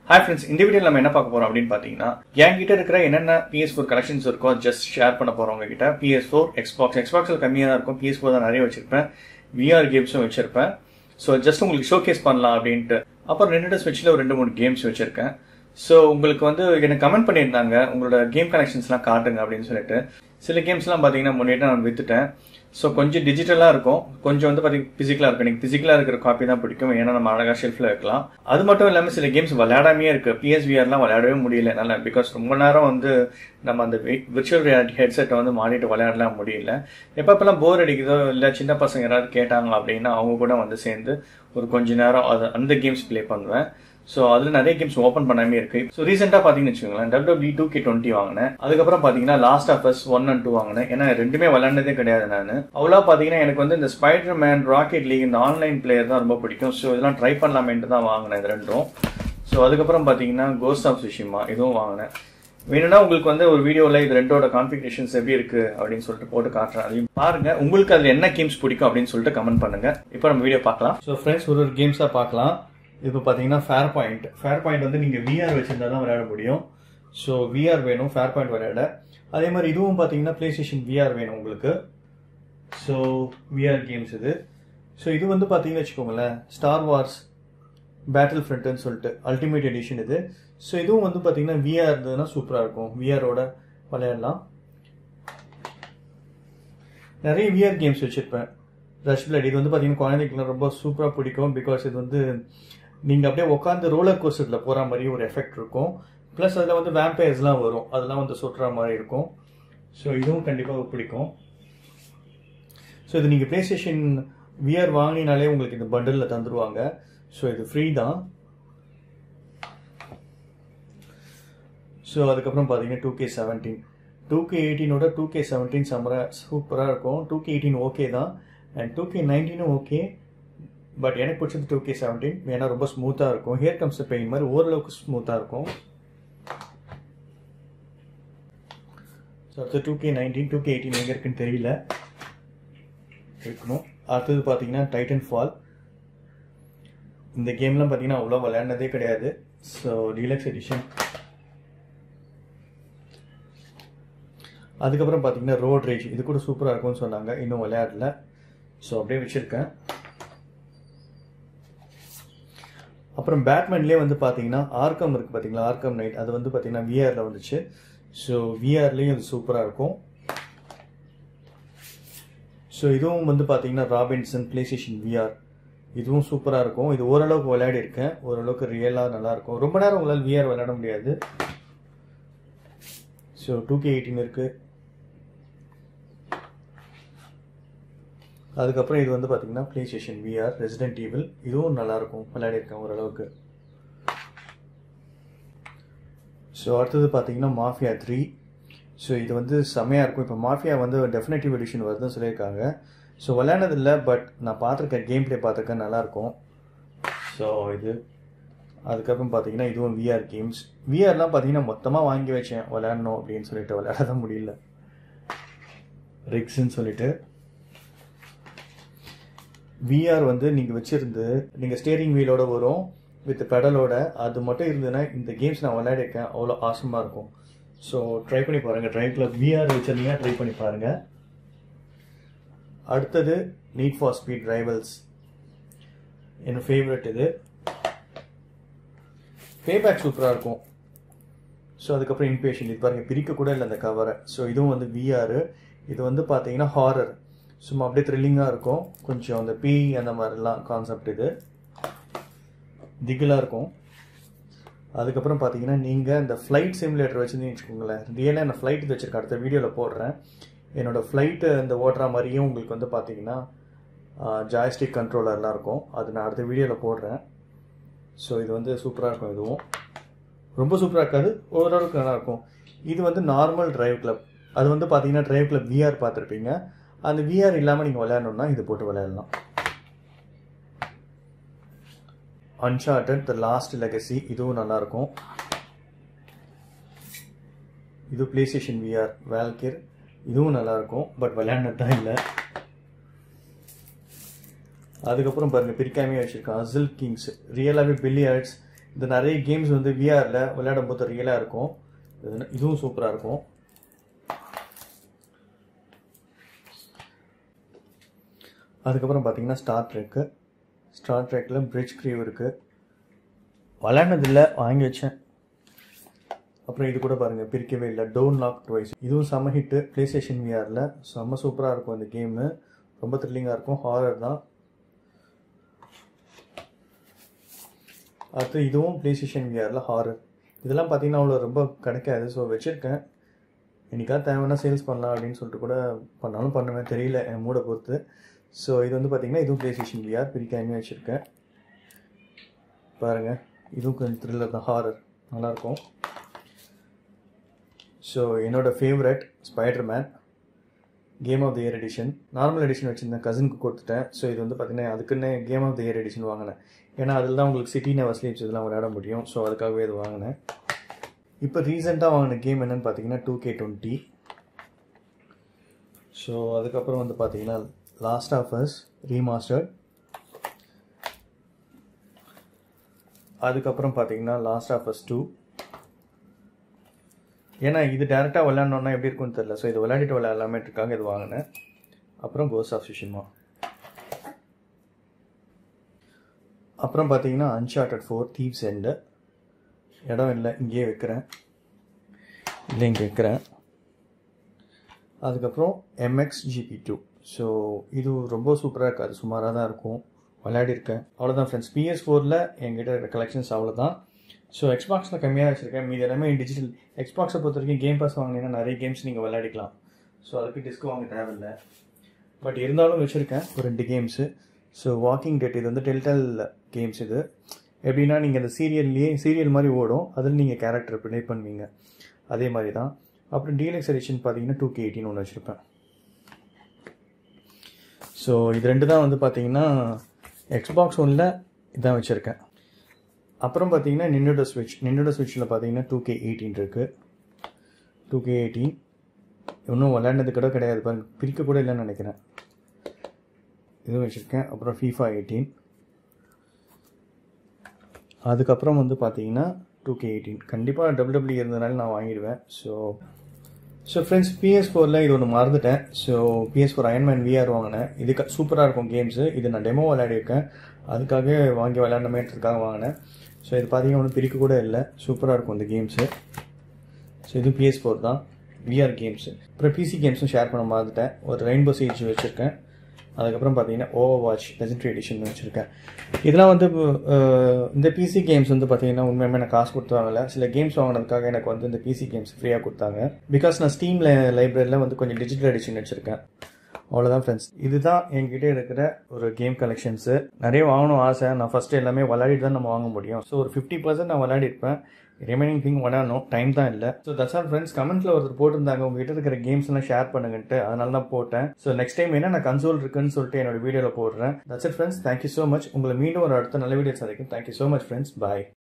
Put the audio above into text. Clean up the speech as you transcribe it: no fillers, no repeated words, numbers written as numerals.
Hi friends, இந்த வீடியோல நம்ம என்ன பார்க்க போறோம் அப்படினு பாத்தீங்கன்னா என்கிட்ட இருக்கிற என்னென்ன PS4 கலெக்ஷன்ஸ் இருக்கோ ஜஸ்ட் ஷேர் பண்ண போறோம் உங்ககிட்ட. PS4, Xboxல கம்மியா தான் இருக்கும். PS4 தான் நிறைய வச்சிருப்பேன். VR கேம்ஸும் வச்சிருப்பேன். சோ ஜஸ்ட் உங்களுக்கு ஷோகேஸ் பண்ணலாம் அப்படினு. அப்புறம் Nintendo Switchல ஒரு 2-3 கேம்ஸ் வச்சிருக்கேன். சோ உங்களுக்கு வந்து எனக்கு கமெண்ட் பண்ணிருந்தாங்க உங்களோட கேம் கலெக்ஷன்ஸ்லாம் காட்டுங்க அப்படினு சொல்லிட்டு. சில கேம்ஸ்லாம் பாத்தீங்கன்னா முன்னாடி நான் வித்துட்டேன். சோ கொஞ்சம் டிஜிட்டலா இருக்கும், கொஞ்சம் வந்து பாத்தீங்கன்னா பிசிக்கலா இருக்கும். எனக்கு பிசிக்கலா இருக்கிற காப்பி தான் பிடிக்கும், ஏன்னா நம்ம அழகா ஷெல்ஃப்ல வைக்கலாம். அது மட்டும் இல்லாம சில கேம்ஸ் விளையாடாமே இருக்கு. PSVRலாம் விளையாடவே முடியல என்னால, பிகாஸ் ரொம்ப நேரம் வந்து நம்ம அந்த விர்ச்சுவல் ரியாலிட்டி ஹெட்செட்டை வந்து மாட்டிட்டு விளையாடலாம் முடியல. எப்பப்பெல்லாம் போர் அடிக்குதோ இல்ல சின்ன பசங்க யாராவது கேட்டாங்க அப்படின்னா அவங்க கூட வந்து சேர்ந்து ஒரு கொஞ்ச நேரம் அந்த கேம்ஸ் பிளே பண்ணுவேன். சோ அதுல நிறைய கேம்ஸ் ஓபன் பண்ணாமே இருக்கு. சோ ரீசெண்டா பாத்தீங்கன்னு வச்சுக்கோங்களேன், WWE 2K20 வாங்கினேன். அதுக்கப்புறம் பாத்தீங்கன்னா லாஸ்ட் ஆஃப் அஸ் 1 and 2 வாங்கினேன். ஏன்னா ரெண்டுமே விளையாண்டதே கிடையாது நானு. அவ்வளோ பாத்தீங்கன்னா எனக்கு வந்து இந்த ஸ்பைடர் மேன், ராக்கெட் லீக், இந்த ஆன்லைன் பிளேயர் தான் ரொம்ப பிடிக்கும். சோ இதெல்லாம் ட்ரை பண்ணலாமேன்ட்டு தான் வாங்கினேன் இது ரெண்டும். சோ அதுக்கப்புறம் பாத்தீங்கன்னா கோஸ்ட் ஆஃப் சுஷிமா இதுவும் வாங்கினேன். வேணும்னா உங்களுக்கு வந்து ஒரு வீடியோல இது ரெண்டோட கான்ஃபிகரேஷன்ஸ் எப்படி இருக்கு அப்படின்னு சொல்லிட்டு போட்டு காட்டுறேன். அதையும் பாருங்க. உங்களுக்கு அதுல என்ன கேம்ஸ் பிடிக்கும் அப்படின்னு சொல்லிட்டு கமெண்ட் பண்ணுங்க. இப்போ நம்ம வீடியோ பார்க்கலாம். சோ ஃப்ரெண்ட்ஸ், ஒரு கேம்ஸா பார்க்கலாம். இப்போ பார்த்தீங்கன்னா ஃபேர் பாயிண்ட் வந்து நீங்கள் VR வச்சிருந்தா தான் விளையாட முடியும். ஸோ VR வேணும் ஃபேர் பாயிண்ட் விளையாட. அதே மாதிரி இதுவும் பார்த்தீங்கன்னா PlayStation VR வேணும் உங்களுக்கு. ஸோ VR கேம்ஸ் இது. ஸோ இது வந்து பார்த்தீங்கன்னு வச்சுக்கோங்களேன், ஸ்டார் வார்ஸ் பேட்டில் ஃப்ரண்ட்னு சொல்லிட்டு அல்டிமேட் எடிஷன் இது. ஸோ இதுவும் வந்து பார்த்தீங்கன்னா VR இருந்ததுன்னா சூப்பராக இருக்கும், VRோட விளையாடலாம். நிறைய VR கேம்ஸ் வச்சுருப்பேன். ரஷ் பிளட் இது வந்து பார்த்தீங்கன்னா குழந்தைகளுக்கு ரொம்ப சூப்பராக பிடிக்கும். பிகாஸ் இது வந்து நீங்கள் அப்படியே உட்காந்து ரோலர் கோஸ்டரில் போகிற மாதிரி ஒரு எஃபெக்ட் இருக்கும். ப்ளஸ் அதில் வந்து வேம்பயர்ஸ்லாம் வரும், அதெல்லாம் வந்து சுற்றுற மாதிரி இருக்கும். ஸோ இதுவும் கண்டிப்பாக பிடிக்கும். ஸோ இது நீங்கள் PlayStation VR வாங்கினாலே உங்களுக்கு இந்த பண்டிலில் தந்துடுவாங்க. ஸோ இது ஃப்ரீ தான். ஸோ அதுக்கப்புறம் பார்த்தீங்கன்னா 2K18ஓட 2K17 சூப்பராக இருக்கும். 2K18 ஓகே தான், அண்ட் 2K19 ஓகே. பட் எனக்கு பிடிச்சது 2K17, ஏன்னா ரொம்ப ஸ்மூத்தாக இருக்கும். ஹியர் கம்ஸ் தி பெயின் மாதிரி ஓரளவுக்கு ஸ்மூத்தாக இருக்கும். ஸோ அடுத்து 2K19, 2K18 எங்கே இருக்குன்னு தெரியல, இருக்கணும். அடுத்தது பார்த்தீங்கன்னா டைட்டன் ஃபால். இந்த கேம்லாம் பார்த்தீங்கன்னா அவ்வளோ விளையாண்டதே கிடையாது. So deluxe edition. அதுக்கப்புறம் பார்த்தீங்கன்னா ரோட் ரேஜ், இது கூட சூப்பராக இருக்கும்னு சொன்னாங்க, இன்னும் விளையாடல. ஸோ அப்படியே வச்சுருக்கேன். அப்புறம் பேட்மேன்லேயே வந்து பார்த்தீங்கன்னா ஆர்கம் இருக்குது பார்த்தீங்களா, ஆர்கம் நைட். அது வந்து பார்த்தீங்கன்னா VRல வந்துச்சு. ஸோ VRலேயும் அது சூப்பராக இருக்கும். ஸோ இதுவும் வந்து பார்த்தீங்கன்னா ராபின்சன் PlayStation VR, இதுவும் சூப்பராக இருக்கும். இது ஓரளவுக்கு விளையாடி இருக்கேன், ஓரளவுக்கு ரியலாக நல்லாயிருக்கும். ரொம்ப நேரம் உங்களால் VR விளையாட முடியாது. ஸோ 2K18 இருக்குது. அதுக்கப்புறம் இது வந்து பார்த்தீங்கன்னா PlayStation VR ரெசிடென்ட் ஈவில், இதுவும் நல்லாயிருக்கும், விளையாடி இருக்கேன் ஓரளவுக்கு. ஸோ அடுத்தது பார்த்தீங்கன்னா மாஃபியா 3. ஸோ இது வந்து செம்மையாக இருக்கும். இப்போ மாஃபியா வந்து டெஃபினட்டிவ் எடிஷன் வருதுன்னு சொல்லியிருக்காங்க. ஸோ விளையாடுனதில்லை, பட் நான் பார்த்துருக்கேன், கேம் பிளே பார்த்துருக்கேன், நல்லாயிருக்கும். ஸோ இது அதுக்கப்புறம் பார்த்தீங்கன்னா இதுவும் VR கேம்ஸ். VRலாம் பார்த்தீங்கன்னா மொத்தமாக வாங்கி வச்சேன் விளையாடணும் அப்படின்னு சொல்லிட்டு, விளையாட தான் முடியல. ரிக்ஸ்ன்னு சொல்லிட்டு VR வந்து நீங்கள் வச்சுருந்து நீங்கள் ஸ்டேரிங் வீலோட வரும் வித் பெடலோட, அது மட்டும் இருந்ததுன்னா இந்த கேம்ஸ் நான் விளையாடிருக்கேன், அவ்வளோ ஆசமாக இருக்கும். ஸோ ட்ரை பண்ணி பாருங்கள். ட்ரை கிளப் VR வச்சுருந்தீங்கன்னா ட்ரை பண்ணி பாருங்கள். அடுத்தது நீட் ஃபார் ஸ்பீட் ரைவல்ஸ், என்னோட ஃபேவரட். இது பேபேக் சூப்பராக இருக்கும். ஸோ அதுக்கப்புறம் இன்பேஷன், இது பாருங்கள் பிரிக்க கூட இல்லை அந்த கவரை. ஸோ இதுவும் வந்து VR. இது வந்து பார்த்தீங்கன்னா ஹாரர், சும்மா அப்படியே த்ரில்லிங்காக இருக்கும். கொஞ்சம் அந்த அந்த மாதிரிலாம் கான்செப்ட், இது திகிலாக இருக்கும். அதுக்கப்புறம் பார்த்தீங்கன்னா நீங்கள் இந்த ஃப்ளைட் சிமுலேட்டர் வச்சுருந்தீங்கன்னு வச்சுக்கோங்களேன். ரியலாக நான் ஃப்ளைட் வச்சுருக்கேன், அடுத்த வீடியோவில் போடுறேன். என்னோடய ஃப்ளைட்டு இந்த ஓட்டுற மாதிரியும் உங்களுக்கு வந்து பார்த்தீங்கன்னா ஜாய்ஸ்டிக் கண்ட்ரோலர்லாம் இருக்கும், அது நான் அடுத்த வீடியோவில் போடுறேன். ஸோ இது வந்து சூப்பராக இருக்கும். இதுவும் ரொம்ப சூப்பராக இருக்காது, ஓரளவுக்கு நல்லாயிருக்கும். இது வந்து நார்மல் டிரைவ் கிளப். அது வந்து பார்த்தீங்கன்னா டிரைவ் கிளப் VR பார்த்துருப்பீங்க. அந்த VR இல்லாமல் நீங்கள் விளையாடணுன்னா இது போட்டு விளையாடலாம். அன்சார்ட்டட் தி லாஸ்ட் லெகசி, இதுவும் நல்லாயிருக்கும். இது PlayStation VR வேல்கிர், இதுவும் நல்லாயிருக்கும், பட் விளையாடினது தான் இல்லை. அதுக்கப்புறம் பாருங்கள் பிரிக்காமே வச்சுருக்கேன். அசில் கிங்ஸ், ரியலாகவே பில்லியார்ட்ஸ் இந்த நிறைய கேம்ஸ் வந்து விஆரில் விளையாடும் போது ரியலாக இருக்கும். இதுவும் சூப்பராக இருக்கும். அதுக்கப்புறம் பார்த்தீங்கன்னா ஸ்டார் ட்ரெக்கில் பிரிட்ஜ் க்ரீவ் இருக்குது. விளையாடுனதில்லை, வாங்கி வச்சேன். அப்புறம் இது கூட பாருங்கள், பிரிக்கவே இல்லை, டோன் லாக் ட்வைஸ். இதுவும் செம்ம ஹிட்டு ப்ளே ஸ்டேஷன் விஆரில். செம்ம சூப்பராக இருக்கும் இந்த கேமு. ரொம்ப த்ரில்லிங்காக இருக்கும். ஹாரர் தான். அடுத்து இதுவும் ப்ளே ஸ்டேஷன் விஆரில் ஹாரர். இதெல்லாம் பார்த்தீங்கன்னா அவ்வளோ ரொம்ப கிடைக்காது. ஸோ வச்சுருக்கேன். என்னைக்காவது தேவைன்னா சேல்ஸ் பண்ணலாம் அப்படின்னு சொல்லிட்டு கூட பண்ணாலும் பண்ணுவேன், தெரியல என் மூடை பொறுத்து. ஸோ இது வந்து பார்த்திங்கன்னா இதுவும் ப்ளே ஸ்டேஷன் விஆர் பிரிக்காமே வச்சுருக்கேன். பாருங்கள், இதுவும் கொஞ்சம் த்ரில்லர் தான், ஹாரர், நல்லாயிருக்கும். ஸோ என்னோடய favourite Spider Man game of the year edition. Normal edition வச்சுருந்தேன், கசினுக்கு கொடுத்துட்டேன். ஸோ இது வந்து பார்த்திங்கன்னா அதுக்குன்னு game of the year edition வாங்கினேன். ஏன்னா அதில் தான் உங்களுக்கு சிட்டி நெவர் ஸ்லீப்ஸ் இதெல்லாம் விளையாட முடியும். ஸோ அதுக்காகவே இது வாங்கினேன். இப்போ ரீசெண்டாக வாங்கின கேம் என்னென்னு பார்த்தீங்கன்னா 2K20. ஸோ அதுக்கப்புறம் வந்து பார்த்தீங்கன்னா லாஸ்ட் ஆஃப் அஸ் ரீமாஸ்டர்ட். அதுக்கப்புறம் பார்த்தீங்கன்னா லாஸ்ட் ஆஃப் அஸ் 2. ஏன்னா இது டேரெக்டாக விளையாடணுன்னா எப்படி இருக்குன்னு தெரியல. ஸோ இது விளையாடிட்டு விளையாடலாமேட்டுருக்காங்க இது வாங்கினேன். அப்புறம் கோஸ்ட் ஆஃப் சுஷிமா. அப்புறம் பார்த்தீங்கன்னா அன்சார்ட்டட் 4 தீவ்ஸ் எண்டு. இடம் இல்லை, இங்கேயே வைக்கிறேன். இல்லை, இங்கே வைக்கிறேன். அதுக்கப்புறம் MXGP2. ஸோ இது ரொம்ப சூப்பராக இருக்காது, சுமாராக தான் இருக்கும். விளையாடிருக்கேன். அவ்வளோதான் ஃப்ரெண்ட்ஸ். PS4ல் என்கிட்ட இருக்கிற கலெக்ஷன்ஸ் அவ்வளோதான். ஸோ எக்ஸ்பாக்ஸில் கம்மியாக வச்சுருக்கேன். மீது எல்லாமே டிஜிட்டல். எக்ஸ்பாக்ஸை பொறுத்த வரைக்கும் கேம் பாஸ் வாங்கினீங்கன்னா நிறைய கேம்ஸ் நீங்கள் விளையாடிக்கலாம். ஸோ அதுக்கு டிஸ்க் வாங்க தேவையில்லை. பட் இருந்தாலும் வச்சுருக்கேன் ஒரு 2 கேம்ஸு. ஸோ வாக்கிங் டெட் இது வந்து டெல்டல் கேம்ஸ். இது எப்படின்னா நீங்கள் அந்த சீரியல் மாதிரி ஓடும், அதில் நீங்கள் கேரக்டர் ப்ளே பண்ணுவீங்க, அதே மாதிரி தான். அப்புறம் டீலக்ஸ் எடிஷன் பார்த்தீங்கன்னா 2K18 ஒன்று வச்சுருப்பேன். ஸோ இது 2 தான் வந்து பார்த்தீங்கன்னா எக்ஸ்பாக்ஸ் ஒன்னில் இதான் வச்சுருக்கேன். அப்புறம் பார்த்தீங்கன்னா நிண்டோ ஸ்விட்சில் பார்த்தீங்கன்னா 2K18 இருக்குது. 2K18 இன்னும் விளையாடுனது கூட கிடையாது, பாருங்க, பிரிக்க கூட இல்லைன்னு நினைக்கிறேன். இதுவும் வச்சுருக்கேன். அப்புறம் FIFA 18. அதுக்கப்புறம் வந்து பார்த்தீங்கன்னா 2K18 கண்டிப்பாக WWE இருந்ததுனால நான் வாங்கிடுவேன். ஸோ ஃப்ரெண்ட்ஸ், PS4ல் இது ஒன்று மறந்துட்டேன். ஸோ PS4 அயன்மேன் VR வாங்கினேன். இதுக்கு சூப்பராக இருக்கும் கேம்ஸு. இது நான் டெமோ விளையாடிருக்கேன், அதுக்காக வாங்கி விளையாடணுமேன்றதுக்காக வாங்கினேன். ஸோ இது பார்த்தீங்கன்னா ஒன்றும் பிரிக்க கூட இல்லை, சூப்பராக இருக்கும் இந்த கேம்ஸு. ஸோ இது PS4 தான் VR கேம்ஸு. அப்புறம் PC கேம்ஸும் ஷேர் பண்ண மறந்துட்டேன். ஒரு ரெயின்போ சீஜ் வச்சுருக்கேன். அதுக்கப்புறம் பார்த்தீங்கன்னா ஓவர்வாட்ச் லெஜெண்டரி எடிஷன் வச்சுருக்கேன். இதெல்லாம் வந்து இந்த பிசி கேம்ஸ் வந்து பார்த்தீங்கன்னா உண்மையுமே நான் காசு கொடுத்து வாங்கலை. சில கேம்ஸ் வாங்கினதுக்காக எனக்கு வந்து இந்த பிசி கேம்ஸ் ஃப்ரீயாக கொடுத்தாங்க. பிகாஸ் நான் ஸ்டீம் லைப்ரரியில் வந்து கொஞ்சம் டிஜிட்டல் எடிஷன் வச்சுருக்கேன். அவ்வளோதான் ஃப்ரெண்ட்ஸ். இதுதான் என்கிட்ட இருக்கிற ஒரு கேம் கலெக்ஷன்ஸு. நிறைய வாங்கணும் ஆசை. நான் ஃபஸ்ட்டு எல்லாமே விளையாடிட்டு தான் நம்ம வாங்க முடியும். ஸோ ஒரு 50% நான் விளையாடிருப்பேன். ரிமைனிங் திங் விளையாடணும், டைம் தான் இல்லை. So that's all friends. கமெண்ட்ல ஒருத்தர் போட்டிருந்தாங்க உங்ககிட்ட இருக்கிற கேம்ஸ் எல்லாம் ஷேர் பண்ணுங்கன்ட்டு, அதனால தான் போட்டேன். ஸோ நெக்ஸ்ட் டைம் என்ன நான் கன்சோல் இருக்குன்னு சொல்லிட்டு என்னோட வீடியோவில் போடுறேன். That's it friends. Thank you so much. உங்களை மீண்டும் ஒரு அடுத்த நல்ல வீடியோ சந்திக்கும். Thank you so much friends. பாய்.